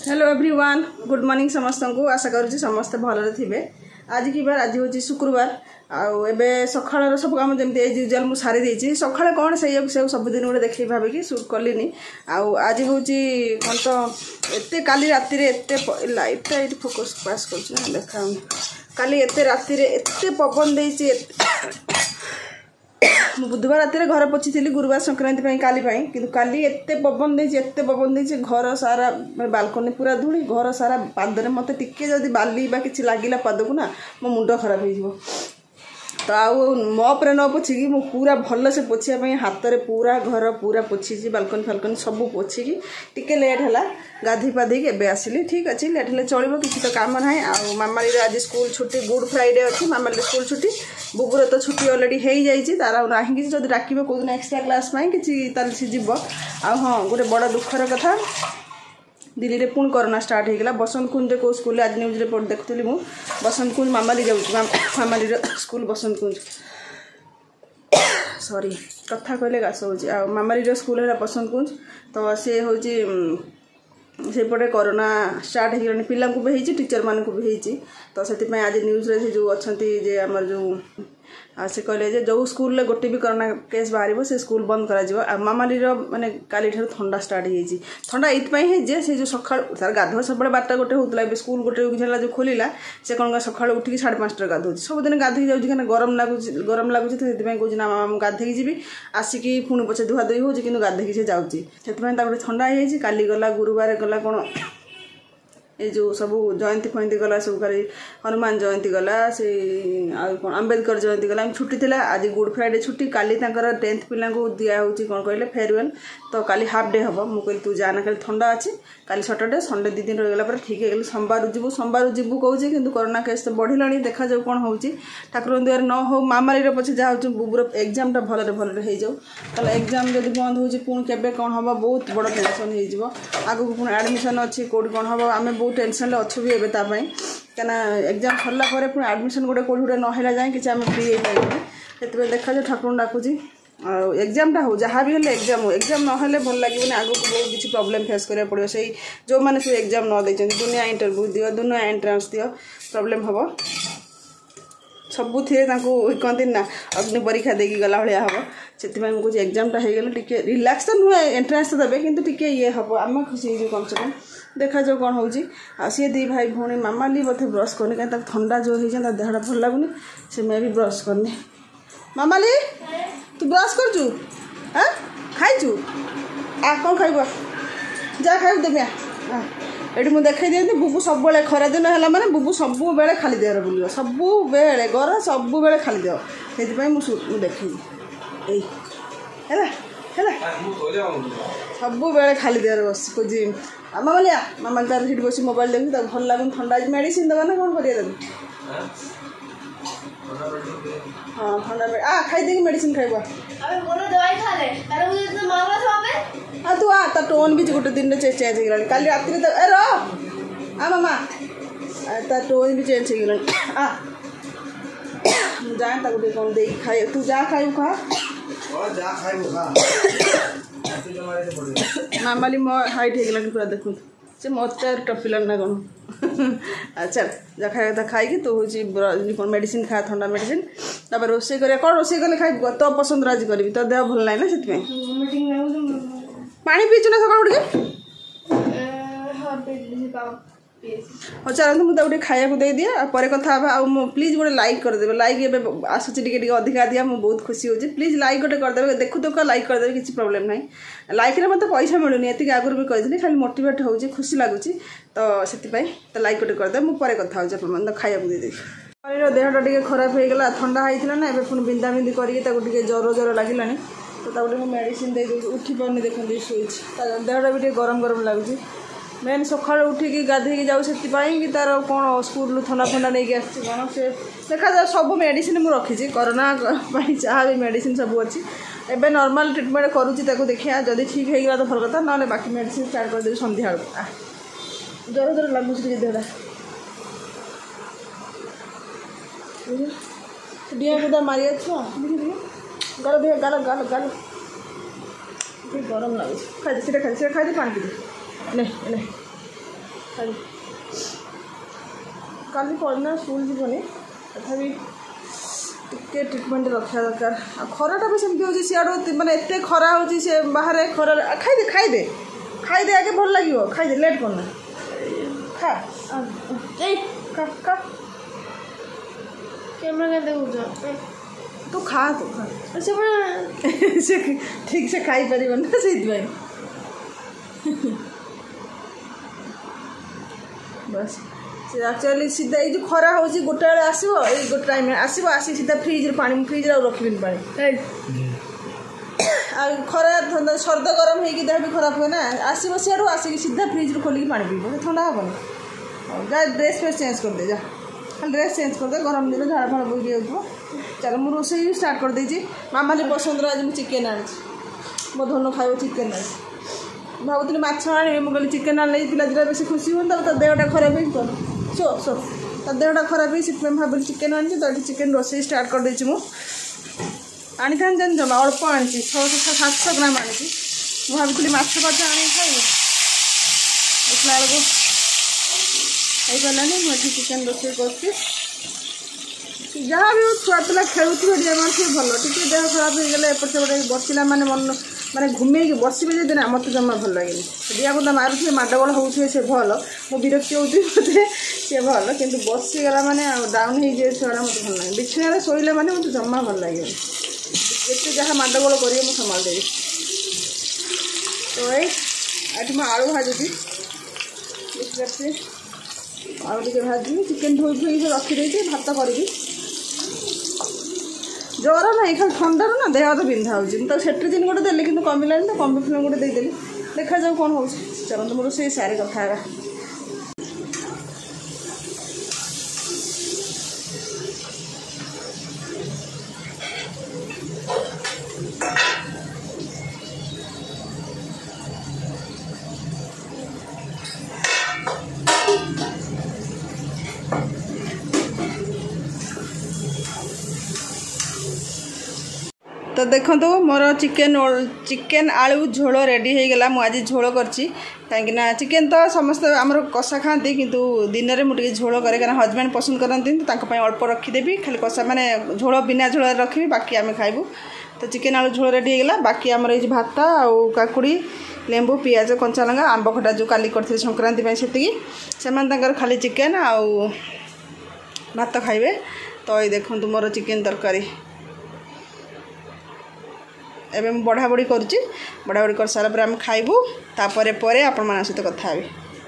Hello everyone good morning समस्त को आशा करुँच समस्ते भलरे थे आज की बार आज हूँ शुक्रवार आबे सकाल सब कम जमी एज यूजुआल मुझे सारी देती सका कौन से सबुदिन गोटे देखे भाविकी सुट कलिनी आज हूँ कौन तो एत काली राति लाइटा ये फोकस पास कर देखा काली एत राति एत पवन दे बुधवार राति घर पोछी गुरुवार संक्रांति काली कि काली एत पवन दे घर सारा बालकनी पूरा धूली घर सारा पादरे मत टिके जदि बाली बा किसी लगिला पाद को ना मो मुंड खराब हो तो आउ मप्रे न पोछिकी मु पूरा भल से पोछापी हाथ में पूरा घर पूरा पोछी बालकनी फालकनी सब पोछिकी टिके लेट है गाधी पाधी एवं आसिली ठीक अच्छे लेट है चलो किसी तो काम ना आ मामाली आज स्कूल छुट्टी गुड फ्राइडे अच्छी मामाली स्कूल छुट्टी बुबुर तो छुट्टी अलरेडी हो जाए तार राही जब डाक कौन एक्सट्रा क्लास कि सी जीव आ हाँ गोटे बड़ दुखर कथा दिल्ली में पुणी कोरोना स्टार्ट होगा बसंत कुंज को स्कूल आज न्यूज रिपोर्ट देखुली मु बसंत कुंज मामाली जाऊँ मामाली स्कूल बसंत कुंज सॉरी कथा कहले गास हो मामाली स्कूल है बसंत कुंज तो सी हूँ सेपटे कोरोना स्टार्ट हो पिला भी होती टीचर मानक भी होती तो से आज न्यूज रे जो अच्छा जे आमर जो से कहले जे जो स्कूल रे गोटे भी कोरोना केस बाहर से स्कूल बंद करा मामाली माने काली ठार ठंडा स्टार्ट हो ठंडा ये जे से जो सका तार गाधुआ सब 12टा गोटे होता स्कूल गोटे जो खोलला से कौन सका उठिक 5:30 गाधो सबुदिन गाधे जाऊँगी गरम लगुच तो कहूँ ना मामा गाधे जी आसिकी पुणी पचे धुआ धुई होगी कि गाधे से जाऊँगी से गोटे ठंडा हो काली गला गुरुवार गला कौन ये जो सब जयंती फयंती गला सब खाली हनुमान जयंती गला से कौन अम्बेडकर जयंती गला छुट्टी थी आज गुड फ्राइडे छुट्टी काली 10th पिला दिया होची कौन कहले फेयरवेल तो काली हाफ डे हम मुझे तू जाना खाली ठंडा अच्छी काली सैटरडे संडे 2 दिन रहीगला पर ठीक है सोमवार जीवु कहूँ कि कोरोना केस तो बढ़ला देखा जाऊ कौन हो ठाकुर दुआर न हो मामाली पचे जहाँ बुबुर एग्जाम भलरे भलरे हो जाऊ एग्जाम जब बंद हो पुणी केबे कौन हम बहुत बड़ टेंशन हो आगू पुणी एडमिशन अच्छी कौट कौन हम आम बहुत टेंशन अच्छु भी एवं क्या एग्जाम सरला पुणी एडमिशन गोटे कौट गोटे नहला जाए कि आम फ्री हो पारे से देखा जाए ठाकुर डाकुची एग्जामटा हो जहाँ भी हेल्ले एग्जाम ना भल लगे आगे बहुत किसी प्रॉब्लम फेस करा पड़ो से जो मैंने सब एग्जाम न देते दुनिया इंटरव्यू दियो दुनिया एंट्रांस दियो प्रॉब्लम हम सबू थे कहते ना अग्नि परीक्षा देकी गला भाया हम से मुझे एग्जामटा हो गले टी रिलैक्स तो नुहे एंट्रांस तो देवे कि टी ये हम आम खुशी हो कम से कम देखा जाओ कौन हो सी 2 भाई भौणी मामाली बोधे ब्रश करनी कहीं ठंडा जो हो देहटा भल लगुनि से मैं भी ब्रश करनी मामाली तू ब्रश करचु हाँ खाइचु आ कौन खाइब जा खाइब देवी ये मुझे देखा दिखती बुबू सब खरा दिन है मैंने बुबू सब बेले खाली देह बुल सब बेले गर सब बेले खाली देह से देखी है सब बेले खाली देह बस खोजी मामालिया मामाली तार सीट बस मोबाइल देखी भल लगुन ठंडा मेडिसिन देवा ना कौन करिए देवी हाँ ठंडा आ खाई देगी मेडिसिन खाइबा हाँ तू आ ता टोन भी गोटे दिन चेंज हो गला काली रात तो ए रो आ मामा ता टोन भी चेंज हो गला आ जाए ता गोटे कौन दे खाए तू जा खाइबू खा मामाली मो हाइट हो गला पूरा देखु से मत टपिलन ना कौन अच्छा जा खाया खाई तो हूँ मेडिसिन खा ठंडा मेडिसिन तापर रोसे कर कौन रोसे कले खाई तो पसंद आज करी तो देह भल ना से पानी पीचु ना सका हाँ चलते मुझे गोटे खाया दे दिए पर कथा प्लीज गोटे लाइक करदे लाइक आसूँ टे अधिका दिया मुझे बहुत खुशी होची प्लीज लाइक गोटे करदे देखु तो लाइक करदे किसी प्रॉब्लम ना लाइक रे मत पैसा मिलूनी ये आगुरी भी कही खाली मोटिवेट हो खुशी लगुच तो से तो लाइक गोटे करदे मुझे कथा हो खाया दे शरीर देहटा टे खराब हो गला ठंडा होता ना पुणी बिंदा बिंदी करके जर लगे तो मुझे मेडिसिन दे उठी पानी देखते शोची देहटा भी गरम गरम लगुच मेन सका उठिकी गाधे जाऊ से कि तार कौन स्कूल ठंडा फंडा नहीं आसी कौन से देखा जाए सब मेडिसिन मुझे रखी कोरोना जहाँ भी मेडिसिन सब अच्छी एवं नॉर्मल ट्रिटमेंट करुँच देखिए जदि ठीक हो गला तो भल कथा ना बाकी मेडिसिन स्टार्ट करदेवी सन्ध्या जर जर लगुच देहटा डिया कुदा मारी छुआ गाल देह गाल गाल गाल गरम लगुच खाई खाई पानी पी ले ले काली पढ़ना स्कूल जीवनी तथापि टिके ट्रिटमेंट रखा दरकार खराटा भी सेमती होची सियाडो माने एते खरा होची से बाहर खरा खाई दे आगे भल लगे खाई दे लेट करना खा खा खा कैमरा के देखो तू खा से ठीक से खाई पार ना से बस एक्चुअली सीधा ये जो खरा हो गोटे बेले आसो ये गोटे टाइम आसो आसी सीधा फ्रिज पानी फ्रिज रखी पानी खरा सर्द गरम होगी देह भी खराब हुए ना आसो सियाड़ू आसिक सीधा फ्रिज खोलिक पानी पीब ठंडा हेनी जा ड्रेस फ्रेस चेंज कर दे जा खाली ड्रेस चेंज कर दे गरम दिन झाड़ फाड़ बोई हो चलो मुझे रोसे भी स्टार्ट कर देती मामाली पसंद आज मुझे चिकेन आनी मो धन खाइब चिकेन आज भावुली माछ आने मुझे चिकेन आने पिला दिला बेस खुशी हाँ तो देहटा खराब हो सो सो तो देहटा खराब हो भाव चिकेन आनी तो ये चिकेन रोसे स्टार्ट कर देती आनी था जान जमा अल्प आनी 600-700 ग्राम आनी मुझे भावी माछ फाच आनी खाइबे देखला बेलू हो पारानी मुझे चिकेन रोसे कर जहाँ भी छुआ पिला खेलुवे टे भल टे देह खराब हो गले एपट सेपटे बसला माने मन माने घूमे बसबे जब ना मत जमा भल लगे दिया बुदा मारुथे माडगोल होउथे से भल मो विरक्ति होती मते से भल किंतु बसीगला माने डाउन हो जाए छुआ मत भल लगे बिछाने शोले माने मत जमा भल लगे जिते जहाँ माडगोल करेंगे मुझे संभाल देवी तो ये मैं आलू भाजुची बुझे आलू टे भाजी चिकेन धोई धोई रखी भात करी ज्वर ना खाली ठंडार ना देह हाथ बिंधा हो तो सेट्री दिन गोटे देली कि कमिलानी तो कम्बी फिल्म गोटे देदेली देखा जाऊ कौन हो चलते मोर से सारे कथा तो देखो मोर चिकेन आलू झोल रेडी हो गला मुझे झोल करची कहीं चिकेन तो समस्त आमर कषा खाती किंतु दिन में मुझे झोल करे कहीं हजबैंड पसंद करती तो अल्प रखीदेवी खाली कषा माने झोल बिना झोल रखी बाकी आम खाइबू तो चिकेन आलू झोल रेडी हो गला बाकी आमर ये भात आउ काकुड़ी लेंबू पियाज कंचा लंगा आंब खटा जो काली करते संक्रांति से खाली चिकेन आउ भात खाइबे तो ये देखो मोर चिकेन तरकारी एवं बढ़ा बढ़ी करुच्ची बढ़ा बढ़ी कर सारा आम खाइबू तापर पर आपण मान सहित कथा हेबी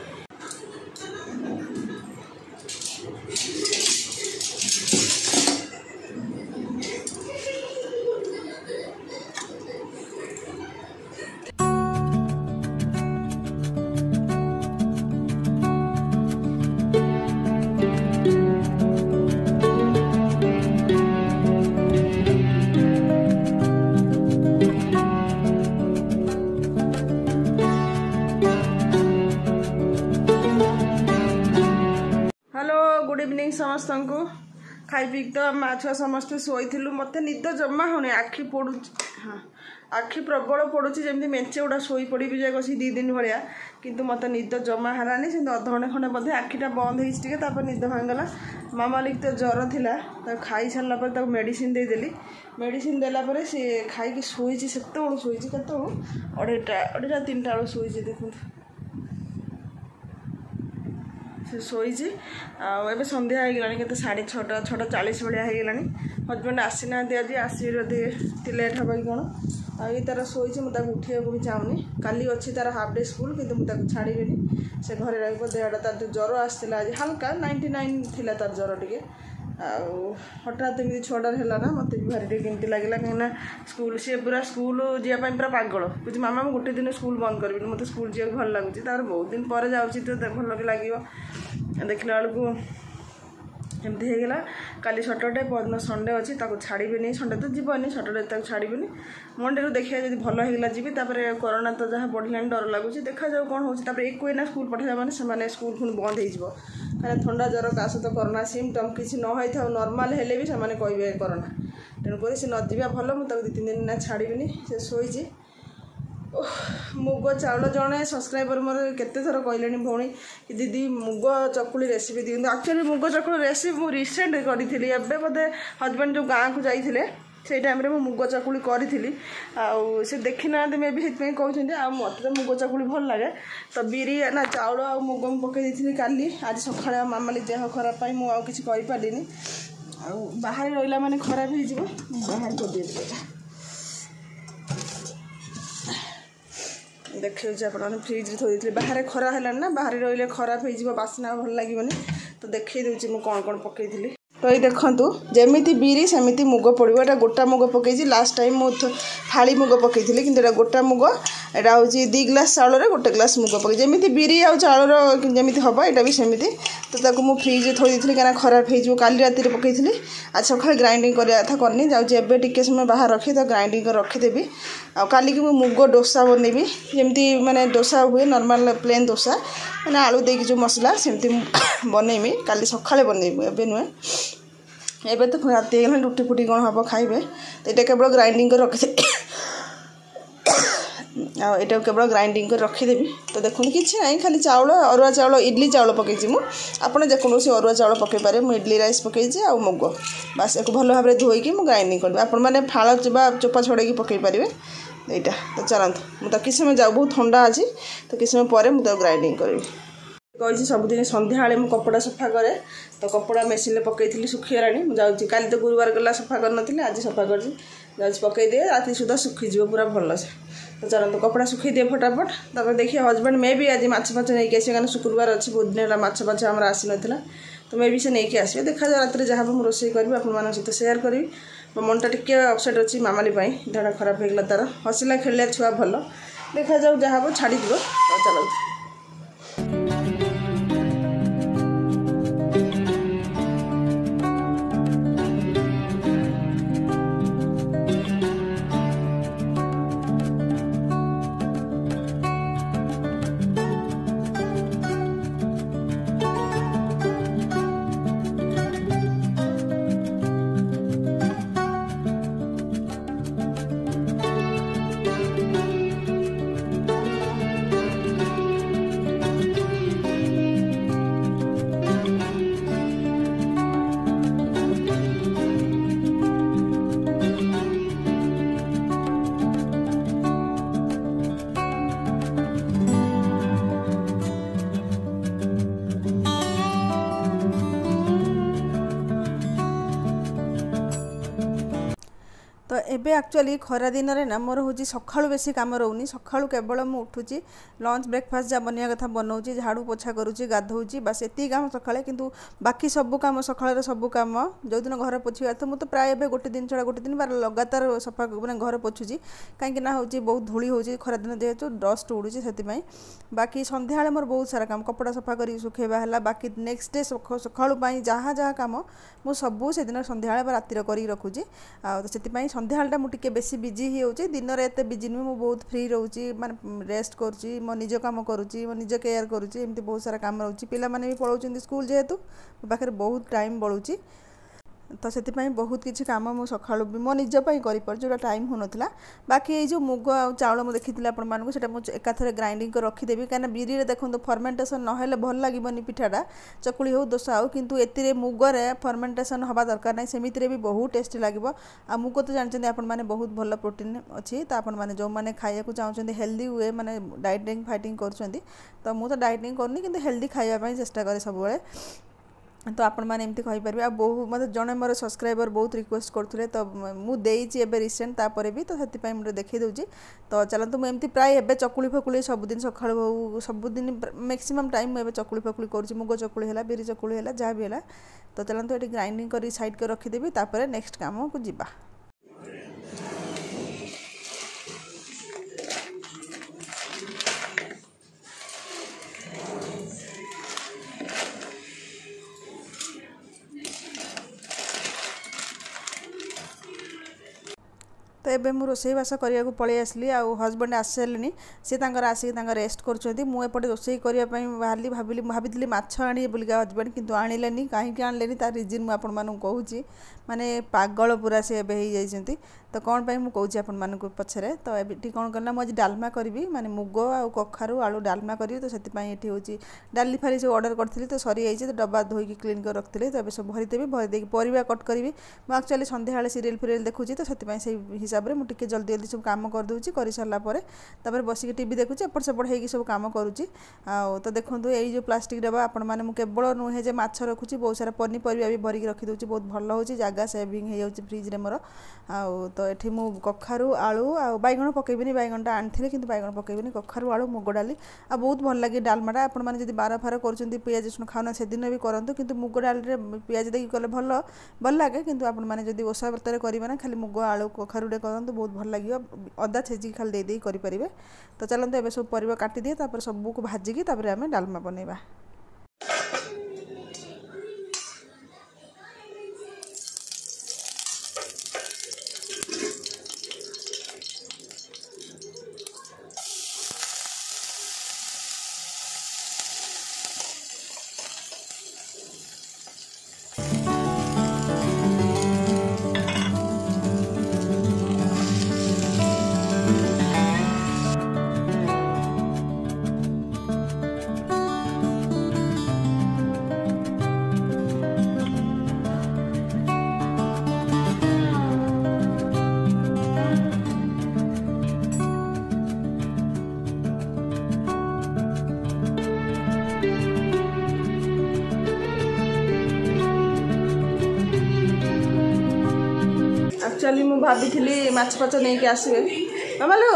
गुड इवनिंग समस्त को खाई पी तो माँ छुआ समस्ते शोलु मत निद जमा होने आखि पड़ू हाँ आखि प्रबल पड़ुची जमी मेचे गुड़ा शोई पड़ी भी जाए 2 दिन भाया किंतु मत निद जमा हलानी से अधघंटे खंडे बोधे आखिटा बंद हो निद भांगला मामालिक तो ज्वर था खाई सारा मेडिसिन देदेली मेडिसिन देलापर सी खाई शोई से शोई के 2:30 3टा शोई देखो से शोई आए सन्ध्या हो गला के 6:30 6:40 भाया हो हजबैंड आसी ना आज आसी लेट हाँ कि कौन आई तार शोई मुझे उठा भी चाहूनी काली अच्छी तार हाफ डे स्कूल कि मुझे छाड़बी से घरे रहा तार जो ज्वर आसाला आज हल्का 99 थी तार ज्वर टे हठात एमती 6टार है ना मत भी भारी केमती लगे कहीं स्कूल सी पूरा स्कूल जावाई पूरा पागल बुझे मामा मैं गोटे दिन स्कूल बंद करी मत स्कूल जा भल लगुच तार बहुत दिन पर जाऊँगी तो भल भी लगे देखला बेलू एमती होगला काली सटरडे परदिन संडे अच्छी छाड़बे संडे तो जीवनी सटरडे छाड़बे मंडे देखिए जब भल होगा जी कोरोना तो जहाँ बढ़ला डर लगुच देखा जाऊ कौन हो एक ना स्कूल पठाइबा मैंने स्कूल पुणी बंद हो कहीं थंडा ज्वर काश तो कोरोना सिम्पटम किसी नई था नॉर्मल हेले भी से कहे कोरोना तेणुक सी नजा भल मुझे 2-3 दिन ना छाड़बी से शोई मुग चाउल जड़े सब्सक्राइबर मोर केते थर कहले भौणी कि दीदी मुग चकुली रेसिपी दिखाँ एक्चुअली मुग चकुली रेसिपी मुझे रिसेंट करी एवं बोधे हजबैंड जो गाँव को जाइए से टाइम रे मुग चकुली करी से देखी ना मे भी से कहते आ मत तो मुग चकुली भल लगे तो बिरी ना चाउल आ मुग पकई दी काली आज सका मामाली देह खराब मुझे किसी पारिनी आ बाहर रहा माने खराब हो बाहर कर देखिए आप फ्रिज रे थोड़ी बाहर खरा है ना बाहर रही खराब हो बासना भल लगे तो देखी दूसरी मुझे कौन कौन पकई तो ये देखूँ जमी बिरी सेमती मुग पड़ो ये गोटा मुग पकई लास्ट टाइम मुझे फाड़ी मुग पकई कि गोटा मुग एटा हूँ 2 ग्लास चाउल गोटे ग्लास मुग पकई जमी बिरी आ चाउल जमी हम यहाँ भी सेमती तो मुझे फ्रिज थोड़ी थी क्या खराब हो काली राति पकई आज सका ग्राइंडिंग करवा कथा करनी जाऊँगी टे समय बाहर रखी तो ग्राइंडिंग कर रखीदेवी आल की मुग डोसा बनैबी जमी मैंने डोसा हुए नॉर्मल प्लेन डोसा मैंने आलू देकी जो मसला सेमती बनैमी काली सका बनैबी एवं नुहे एबे तो राति रुटी फुटी कौन हम खाइबे तो ये केवल ग्राइंडिंग कर रखी यहाँ केवल ग्राइंडिंग कर रखीदेवी तो देखो कि ना खाली चाउल अरुआ चाउल इडली चाउल पकई मुझे जेकोसी अरुआ चाउल पकई पारे मुझे इडली राइस पकई आ मुग बास एक भल भाव धोईकी मुझे ग्राइंडिंग करी आपण मैंने फाड़ चोपा छड़े पकई पारे यहाँ तो चलते मुझे किस समय जाऊ बहुत ठंडा अच्छी तो किस समय पर मुझे ग्राइंडिंग करी कही सबुदिन सन्ध्या मुझे कपड़ा सफा करे तो कपड़ा मेसीन पकई सुखीगला मुझे काली तो गुरुवार गला सफा कर आज सफा कर पकई दिए राति सुधा सुखीज पूरा भलसे तो चलते कपड़ा सुखी दिए फटाफट तब देखिए हजबैंड मे भी आज माछ नहीं आसे कारण शुक्रवार अच्छी बहुत दिन है माछ आम आसी ना तो मे भी से नहीं आसवे देखा जाए रात जहाँ मुझे रोसे करी आप सहित सेयार करी मो मनटा टिके अपसेट अच्छी मामाली देहटा खराब होगा तार हसिला खेलिया छुआ भल देखा जाऊ जहाँ हम छाड़ तो चलते तो एबे एक्चुअली खरा दिन रे ना मोर हूँ सकाळु बेसी काम रोनी सकाळु केवल मु उठुची लंच ब्रेकफास्ट जहाँ बनवा कथा बनाऊँगी झाड़ू पोछा करुँची गाधौची बस एति काम सकाळे किंतु बाकी सबू काम सकाळ सबू काम जो दिन घर पोछिबा तो मुझे प्राय एबे गोटे दिन छड़ा गोटे दिन बार लगातार सफा मैंने घर पोछुची कहीं हूँ बहुत धूली होची खरा दिन जेहेतु डस्ट उड़ूची से बाकी संध्या मोर बहुत सारा काम कपड़ा सफा कर सुखेबा है बाकी नेक्स्ट डे सकाळु जहाँ जहाँ काम मु सबू से दिन संध्या राति कर रखुची से संध्याटा मुझे बेसी बिजी हो दिन में एत बिजी नुहे मुझे बहुत फ्री रोचे माने रेस्ट करुँची मो निज कम करुँची मो निज केयर करुँची एमती बहुत सारा काम रोचे पिला माने भी पढ़ाऊँ स्कूल जेहेतु मो पाखे बहुत टाइम बलूची तो से बहुत किसी कम मो सका मो निजपाई कर जो टाइम हो नाला बाकी ये जो मुग चाउल मुझे देखी आपको मुझे एकाथरे ग्राइंडिंग कर रखीदेवी कहीं बिरी देखो फर्मेंटेसन ना भल लगे पिठाटा चकुली हो दोसा हो किंतु ए मुगरे फर्मेंटेसन हवा दरकार नहीं सेमिति भी बहुत टेस्टी लगे आ मुग तो जानते आप बहुत भल प्रोटीन अच्छी तो आपने जो मैंने खाया चाहते हेल्दी हुए मैंने डाइटिंग फाइटिंग कर तो मुझे डाइटिंग करनी कि हेल्दी खावाई चेष्टा करे सब तो आपण मैंने एमती कहीपर आ बहुत मतलब जड़े मोर सब्सक्राइबर बहुत रिक्वेस्ट करते तो मुझे रिसेंट तापर भी तो से मुझे देखी दूसरी तो चलते मुझे एमती प्राय एवं चकुली फकुली सबुदिन सका सबुदिन मैक्सिमम टाइम मुझे चकुली फकुली कर मुग चकुली है बिरी चकुली है जहाँ भी है तो चलते ये ग्राइंडिंग कर साइड कर रखीदेवी तापर नेक्स्ट काम को जीवा तो एबे मु रोसईबास करिया को पळै आसली आ हस्बैंड आसलेनी से तांकर आसी तांकर रेस्ट करछंती मु एपटे रोसई करिया पई बाहरली भाबितली माछ आनी बोलिका हस्बैंड किंतु आनिलेनी काहे आनलेनी तार रीजन मु आपन मानु कहूची माने पागल पूरा से एबे ही जाइछंती तो कौन पाई मु कहूची आपन मानु पछरे तो एटी कौन करना मु आज डालमा करबी माने मुग आ कखारु आलू डालमा करबी तो सेति पई एटी होची डाली फारी से ऑर्डर करथिली तो सरी आइছে तो डब्बा धोई के क्लीन कर रखथिली तो एबे सब भरी देबी भरी देकी परिवा कट करबी मु एक्चुअली संध्या हाले सीरियल फिरियल देखुची तो सेति पई से हिसाब रे मु टिके जल्दी जल्दी सब काम कर दोची करि सरला परे तापर बसी के टीवी देखुची एपट सेपट हेकी सब काम करूची आ तो देखंतु एई जो प्लास्टिक डब्बा आपन माने मु केवल नुहे जे माछ रखुची बहुत सारा पनी परिवा भी भरी के रखि दोची बहुत भलो होची जागा सेविंग हे जाउची फ्रिज रे मोर आ तो एठी मु कखारु आलू आ बैगण पकेबिनी बैगणटा आनथिले किंतु बैगण पकेबिनी कखारु आलू मुग डाली आ बहुत भल लागी डालमाटा आपन माने जदी बारा फारा करचंती पियाज रसुन खाना से दिन भी करंतु किंतु मुग डाली रे पियाज देकी कले भल लागे किंतु आपन माने जदी ओसा व्रतरे करिबा ना खाली मुग आलू कखारु डे करंतु बहुत भल लागियो अदा छेजी खाली दे दे करि परिबे तो चलंतु एबे सब परिबा काटी दिए तापर सबु को भाजी की तापर हमें डालमा बनेबा एक्चुअली मु भाभी माछ पाच नहीं के आसबे मामालो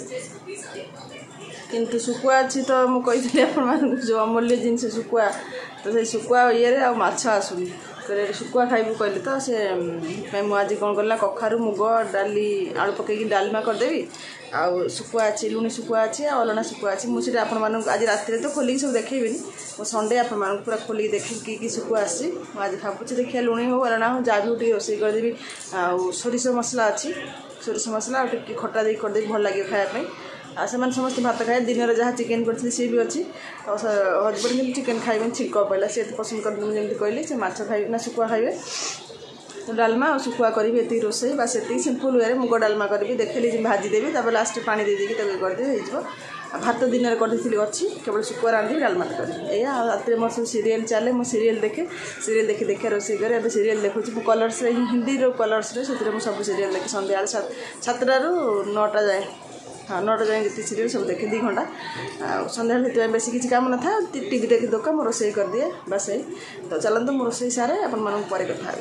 किंतु सुकुआ अच्छी तो मुझे अपन जो अमूल्य जिनस सुकुआ तो से सुकुआ ये आ माछ आसुनी तो सुकुआ खाइबू कहले तो से मुझे कौन करला कखारु मुग डाली आलू पकईकी डालमा करदेवी आ सुकुआ अच्छी लुणी सुकुआ अच्छी अलना सुकुआ अच्छी मुझे आपण आज रात तो खोलिक सब देखेबी मो संडे आपण पूरा खोलिक देख कि सुकुआ आसी आज भावुँ देखिए लुणी हो अलना हो जहाँ भी रोसे करदेवी आ सोरिष मसला अच्छी सोरिष मसला और खटा दे करदेवी भल लगे खायापी आ से समस्त भात खाए दिन में जहाँ चिकेन करती सी भी अच्छी हजबैंड जमी चिकेन खाइबे छिक पड़ा सी पसंद कर जमी कहली से माछ खाइबे ना सुकुआ खाइबे तो डालमा और सुकुआ करी ये रोसे बस ये सिंपल वे मुग डालमा करी देखली भाजीदेवी लास्ट पानी दे देकी करदे हो भात दिन में करी अच्छी केवल सुकुआ रांधि डालमा करी या रात मोर सब सीरियल चले मुझे सीरियल देखे सीरियल देखी देखिए रोसे करे अब सीरियल देखुची कलर्स हिंदी कलर्स से सब सीरियल देखे सन्ध्या 7टारू 9टा जाए हाँ 9टा जाए जितने सीरियल सब देखे 2 घंटा सन्ध्या से बेस किसी काम न था टीवी देखी दोका मो रोसे कर दिए बस यही तो चलते मो रोसे सारे अपन मानक पर कथा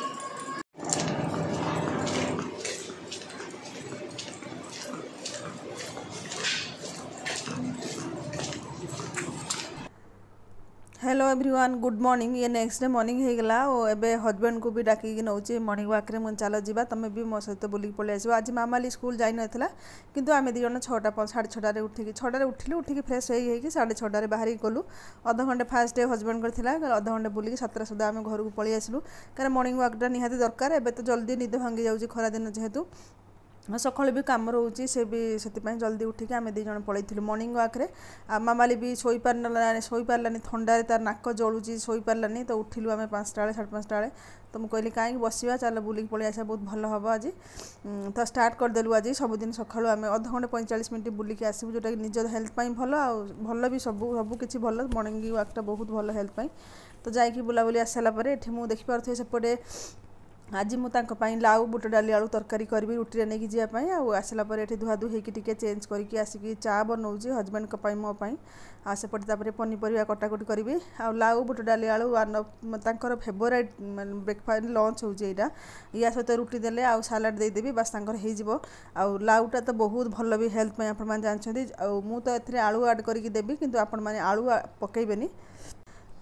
हेलो एवरीवन गुड मॉर्निंग ये नेक्स्ट डे मॉर्निंग हो गला और एबे हस्बैंड को भी डाकिक नौचे मॉर्निंग वॉक रे मन चलो जीवा तुम भी मो सहित बुलिक पलि आसो आज मामाली स्कूल जाई नथिला किंतु आमे दी जण 6टा 6:30 उठिकी 6टारे उठिलु उठिकी फ्रेश होई कि 6:30 बाहरी गलु आधा घंटे फास्ट डे हस्बैंड करथिला आधा घंटे बुलिक 7टा सुधा आमे घर को पलि आसलु कारण मॉर्निंग वॉकटा निहाती दरकार एबे तो जल्दी निद भांगी जाउची खरा दिन जेहेतु सकाल भी कम रोचे से भी से जल्दी उठिक आम 2 जन पलैलु मॉर्निंग वॉक रे मामाली भी शोपारानी थंडारे तार नाक जलुची शोपारानी तो उठिलु आम 5टा 5:30 बेले तो मुझे कहली कहीं बसवा चल बुलिक पलि आसा बहुत भल हम आज तो स्टार्ट करदेलु आज सबुदिन सकालू आम अध घंटे 45 मिनट बुलिक आसबू जोटा कि निज हेल्थ भल भल भी सब किसी भल मॉर्निंग वॉकटा बहुत भल हेल्थ तो जाकि बुलाबुली आसारापर ये मुझे देखिपे सेपटे आज मुझे लाउ बुट डाली आलू तरकारी करी रुटी नहीं जावाई आसला ये धुआधु होकर चेंज करके आसिक चा बनाऊँगी हजबैंड मोपाई आसेपटे पनीपरिया कटाकटी करी लाउ बुट डाली आलू तर फेवरेट ब्रेकफास्ट लंच होगा या सहित रुटी देले आउ सालाड देदेवी बास हो लाउटा तो बहुत भल भी हेल्थ आप जानते मुझे तो आलू आड करके देवी किंतु आपण मैंने आलू पकईबेनी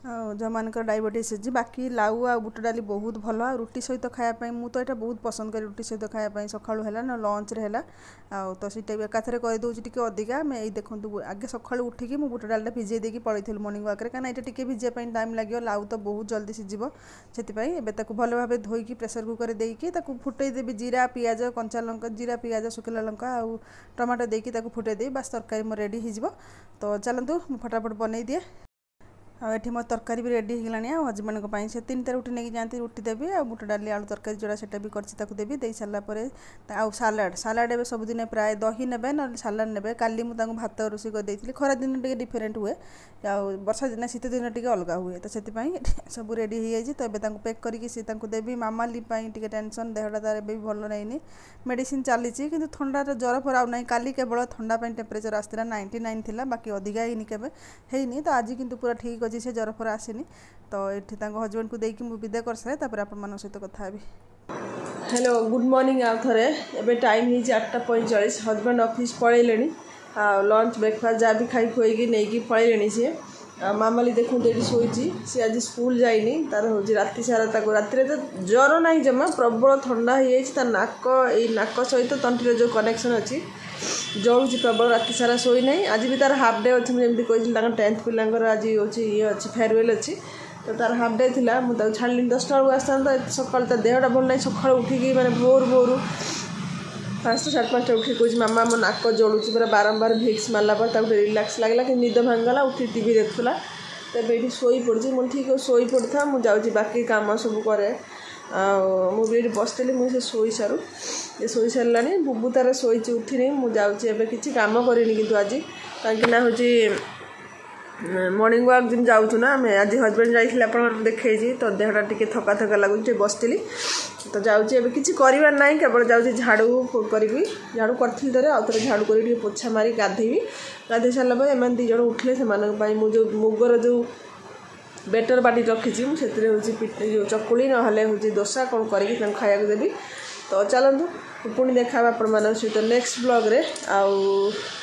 जो मान डायबिटीज है बाकी लाउ आ बुट डाली बहुत भल रुटी सहित खायापी मुझे यहाँ बहुत पसंद करी रुटी सहित खायापी सकाळु है ना लंच रे है तो सीटा भी एकाथरे करदे टी अधिका मैं देखूँ आगे सका उठिकी मुझे बुट डालटा भिजे देकी पलैलु मॉर्निंग वॉक कहीं यहाँ टी भिजापी टाइम लगे लाउ तो बहुत जल्दी सीझ से भल भाव धोईकी प्रेसर कुकर देकी फुटे देवी जीरा पियाज कंचा लंका जीरा पियाज शुखिला लंका आउ टमाटो देकी फुटे देवी बास तरकारी मो रेडी हो तो चलतु फटाफट बनई दिए ये मो तरकारी भी रेडी हो गलानी हजबैंड से 3टा रुटी नहीं जाती रुटी देवी आ बुट डाली आलू तरकारी जोड़ा से भी करती देवी दे सारापर आउ सालाड सालाड ए सबुदिन प्राय दही ने ना सालाड ने काली मुझे भात रोषे कर खरा दिन टे डिफरेन्ट हुए आ वर्षा दिन शीत दिन टे अलग हुए तो से सब रेडी हो जाए तो ये पैक करके देवी मामाली टे टेंशन देहटा तार भी भल नहीं मेडिसिन चली कि थंडा ज्वर फर आउ ना काली केवल थंडा टेम्परेचर आसला 99 थिला बाकी अधिका है तो आज किंतु पूरा ठीक अच्छे से ज्वर फर आसनी तो ये हजबैंड को देकी मुझे विदा कर सारे आपण सहित कथा भी। हेलो गुड मॉर्निंग आउ थे एबे टाइम ही 8:45 हजबैंड ऑफिस पलैले लंच ब्रेकफास्ट जहाँ भी खाई खुएगी नहीं पलैले सी मामाली देखूँ ये शोची सी आज स्कूल जाइनी तार हूँ राति सारा राति तो ज्वर ना जमा प्रबल ठंडा हो जाए नाक नाक सहित तंटीर जो कनेक्शन अच्छी जलुची प्रबल राति सारा शोई ना आज भी तार हाफ डे अच्छी मुझे कही 10th पिलांर आज हूँ ये अच्छी फेयरवेल अच्छी तो तार हाफ डे थी मुझे छाड़ी 10टा बेलू आसता सकाल ता देहटा भल ना सका उठिकी मैंने भोर 5टा 5:30 उठी कह मामा मो नाक जलुची पूरा बारंबार भिक्स मारला पर रिलैक्स लगला कि निद भांगला उठी टीवी देखुला तब ये शोई पड़ी मुझे ठीक शोई पड़ा मुझे बाकी कम सब कै मुझे बसती मुझे शोई सारू ये शोई सारा बुबू तार शोई उठिनी मुझे किसी कम करनी कि आज कहीं हूँ मॉर्निंग वॉक जब जाऊँ ना मैं आज हजबैंड जाइए आप देखी तो देहटा टी थका थका लगुच बसती तो जाऊँगी एवं किसी करार ना केवल जाऊँगी झाड़ू करी झाड़ू करी थे आउ थे झाड़ू कर पोछा मारी गाधेबी गाधे सारापर एम दिज उठिले से मुझे मुगर जो बेटर बाटी रखी मुझे जो चकुली ना हूँ दोसा कौन करके खाया देवी तो चलतु पुणी देखा आपण सहित नेक्स्ट ब्लॉग रे आउ